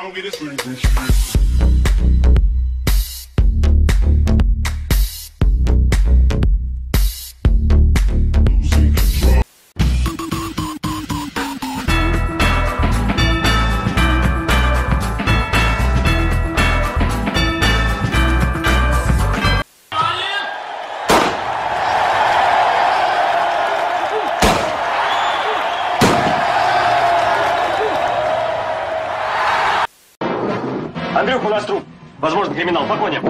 Андрюх, у нас труп. Возможно, криминал. Погоня.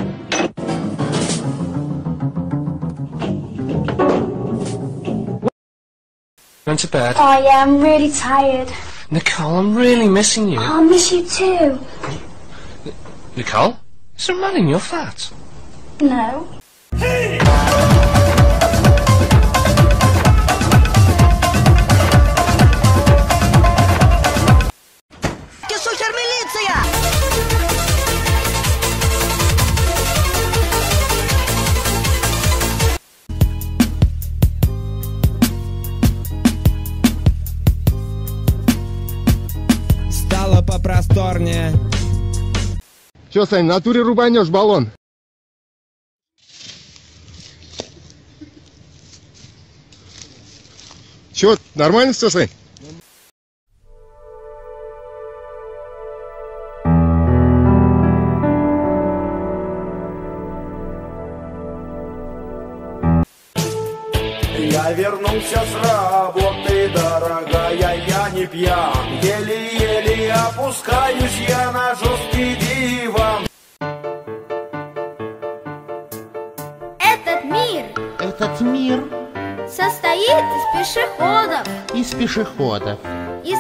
Went to bed. Oh yeah, I'm really tired. Nicole, I'm really missing you. Oh, I miss you too. Nicole? Is there a man in your flat? No. Hey! Стало попросторнее. Чё, Сань, в натуре рубанешь баллон? Чё, нормально всё, Сань? Я вернулся с работы, дорогая, я не пьян. Еле-еле опускаюсь я на жесткий диван. Этот мир состоит из пешеходов. из пешеходов. Из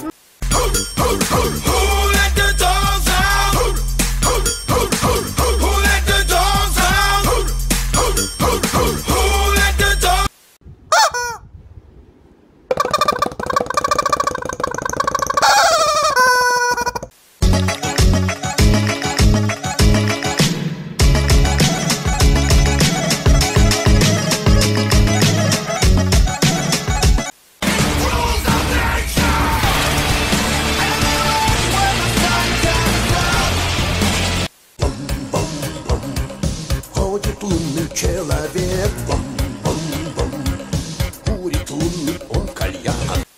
Ходит лунный человек, бом-бом-бом. Курит лунный он кальян.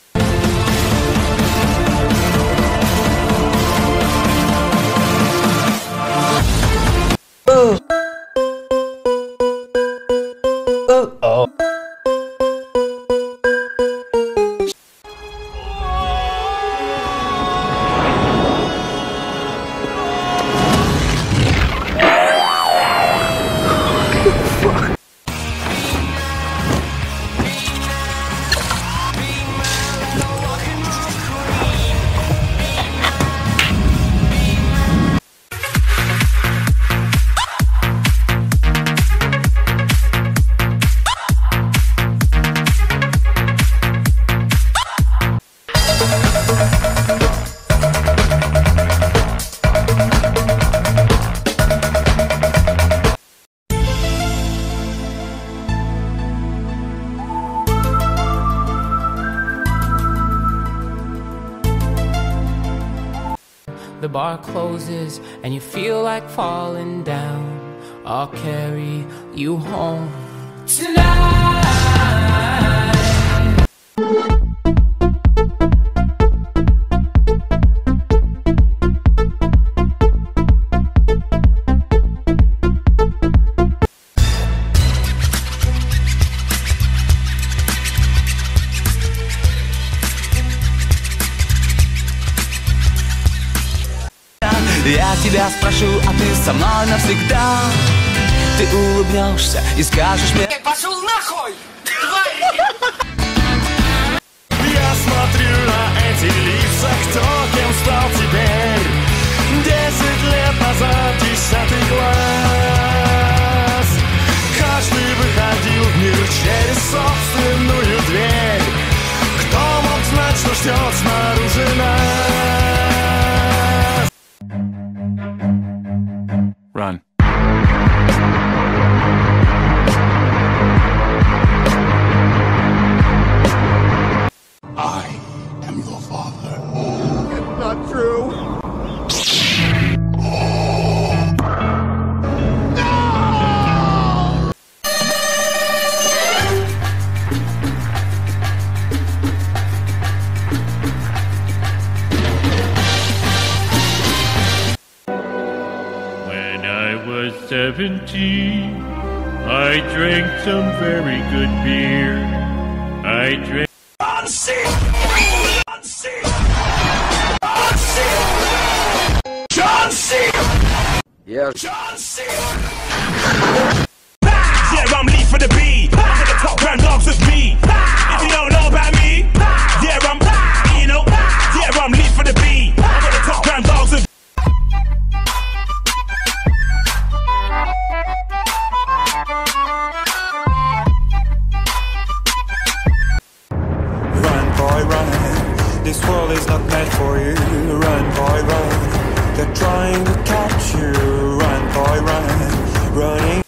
The bar closes and you feel like falling down. I'll carry you home tonight. Я тебя спрошу, а ты со мной навсегда. Ты улыбнешься и скажешь мне: пошел нахуй, тварь! Я смотрю на эти лица, кто кем стал теперь. 10 лет назад 10-й класс. Каждый выходил в мир через собственную дверь. Кто мог знать, что ждет снаружи нас? Run. I am your father. It's not true. 17, I drank some very good beer. I drank. John C. John C. Yeah. John C. Yeah, I'm Lee for the B. For the top round dogs with me. If you don't know about me, yeah, yeah, I'm Lee for the B. For the top round dogs with me. Run, boy, run. This world is not meant for you. Run, boy, run. They're trying to catch you. Run, boy, run. Running.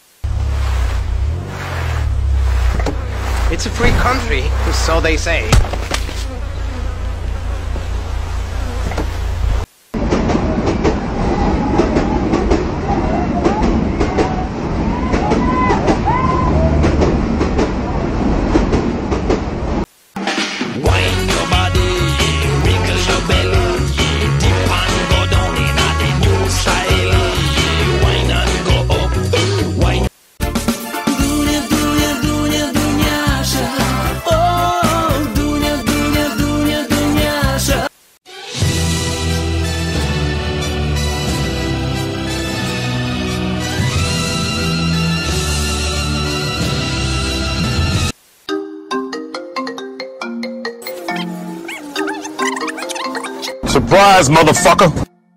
It's a free country, so they say. Surprise, motherfucker!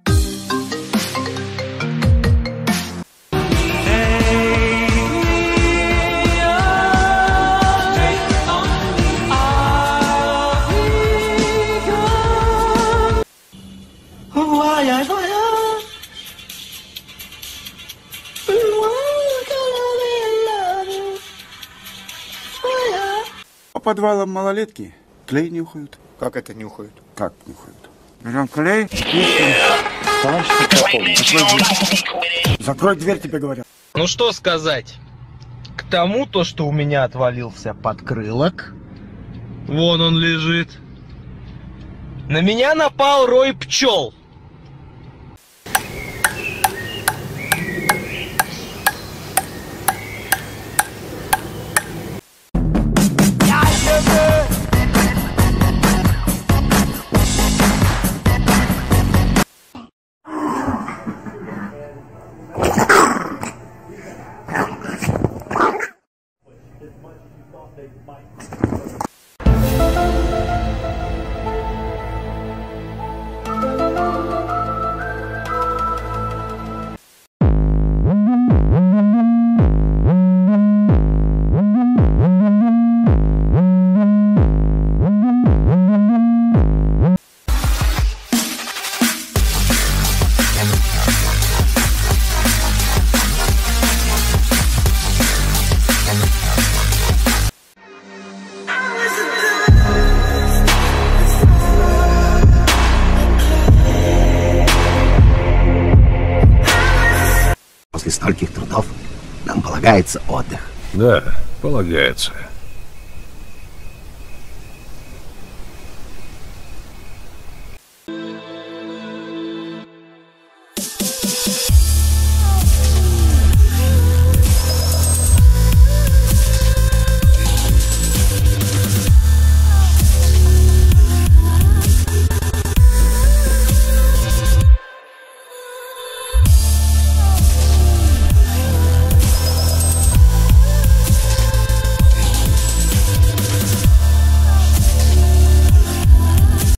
По подвалам малолетки клей нюхают. Как это нюхают? Как нюхают? Берем клей, закрой дверь, тебе говорят. Ну что сказать? К тому, то, что у меня отвалился подкрылок. Вон он лежит. На меня напал рой пчел. После стольких трудов нам полагается отдых. Да, полагается.